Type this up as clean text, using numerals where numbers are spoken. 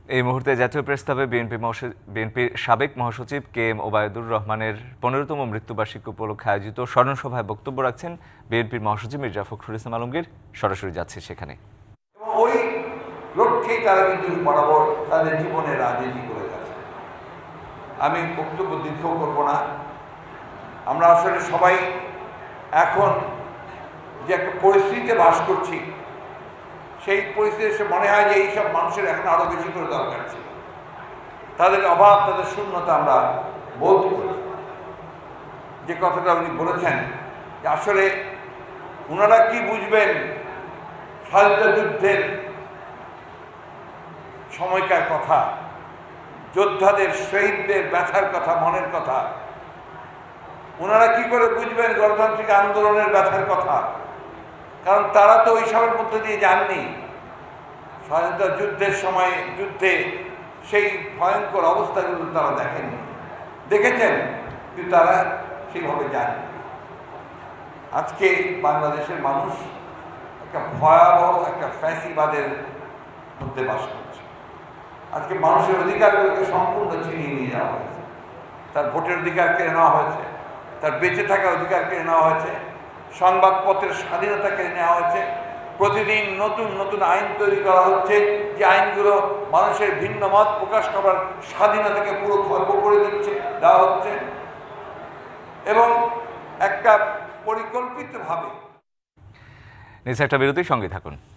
এই মুহূর্তে জাতীয় প্রেসক্লাবে বিএনপির সাবেক মহাসচিব কেএম ওবায়দুর রহমানের 15তম মৃত্যুবার্ষিকী উপলক্ষে আয়োজিত স্মরণসভায় বক্তব্য রাখছেন বিএনপির মহাসচিব মির্জা ফখরুল ইসলাম আলমগীর। সরাসরি যাচ্ছে সেখানে। ওই লক্ষ্যেই তারা কিন্তু বরাবর তাদের জীবনে রাজনীতি করে গেছে। আমি বক্তব্য দীর্ঘ করব না। আমরা আসলে সবাই এখন যে একটা পরিস্থিতিতে বাস করছি, সেই পরিস্থিতিতে মনে হয় যে এইসব মানুষের এখন আরো বেশি করে দরকার ছিল। তাদের অভাব, তাদের শূন্যতা আমরা বোধ করি। যে কথাটা উনি বলেছেন যে আসলে ওনারা কি বুঝবেন স্বাধীনতা যুদ্ধের সময়কার কথা, যোদ্ধাদের শহীদদের ব্যথার কথা, মনের কথা। ওনারা কি করে বুঝবেন গণতান্ত্রিক আন্দোলনের ব্যথার কথা? কারণ তারা তো ওইসবের মধ্যে দিয়ে যাননি। স্বাধীনতা যুদ্ধের সময় যুদ্ধে সেই ভয়ঙ্কর অবস্থাগুলো তারা দেখেননি, দেখেছেন কিন্তু তারা সেইভাবে যাননি। আজকে বাংলাদেশের মানুষ একটা ভয়াবহ একটা ফ্যাসিবাদের মধ্যে বাস করছে। আজকে মানুষের অধিকারগুলোকে সম্পূর্ণ ছিনিয়ে নিয়ে যাওয়া হয়েছে। তার ভোটের অধিকার কেড়ে নেওয়া হয়েছে, তার বেঁচে থাকার অধিকার কেড়ে নেওয়া হয়েছে, সংবাদপত্রের স্বাধীনতা কেড়ে নেওয়া হয়েছে। প্রতিদিন নতুন নতুন আইন তৈরি করা হচ্ছে, যে আইনগুলো মানুষের ভিন্ন মত প্রকাশ করার স্বাধীনতাকে পুরো খর্ব করে দেওয়া হচ্ছে এবং একটা পরিকল্পিতভাবে। নিচে একটা বিরতির সঙ্গে থাকুন।